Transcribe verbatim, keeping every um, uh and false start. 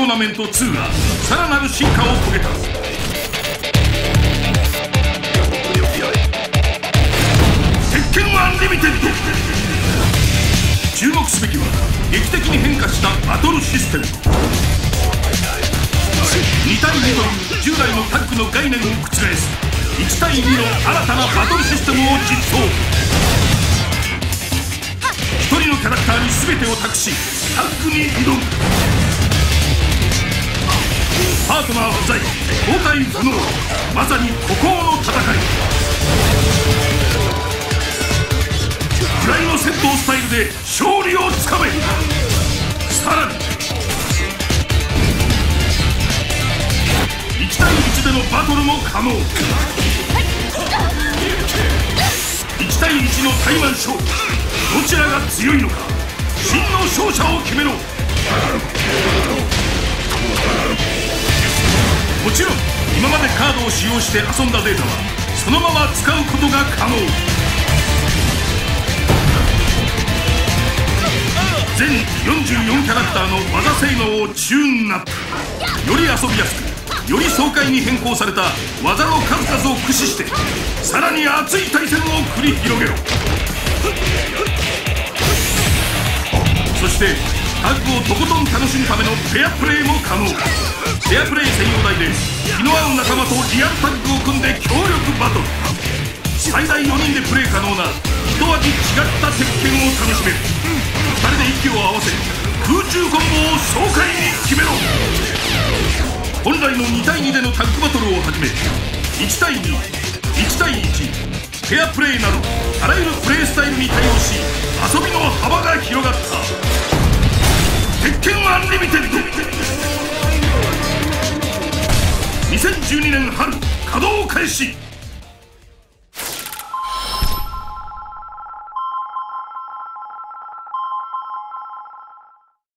ナメントツーがさらなる進化を遂げた。鉄拳アンリミテッド。注目すべきは劇的に変化したバトルシステム。にたいにという従来のタッグの概念を覆すいちたいにの新たなバトルシステムを実装。ひとりのキャラクターに全てを託しタッグに挑む。パートナー不在、交代不能、まさに孤高の戦い。フライの戦闘スタイルで勝利をつかめ。さらにいちたいいちでのバトルも可能。いちたいいちのタイマン勝負、どちらが強いのか真の勝者を決めろ。もちろん今までカードを使用して遊んだデータはそのまま使うことが可能。全よんじゅうよんキャラクターの技性能をチューンアップ。より遊びやすくより爽快に変更された技の数々を駆使してさらに熱い対戦を繰り広げろ。そしてタッグをとことん楽しむためのペアプレイも可能。ペアプレイ専用台で気の合う仲間とリアルタッグを組んで強力バトル。最大よにんでプレイ可能な一味違った鉄拳を楽しめる。ふたりで息を合わせ空中コンボを爽快に決めろ。本来のにたいにでのタッグバトルをはじめいちたいに、いちたいいち、ペアプレイなどあらゆるプレイスタイルに対応し遊びの幅が広がった。鉄拳アンリミテッド。にせんじゅうにねん春稼働開始。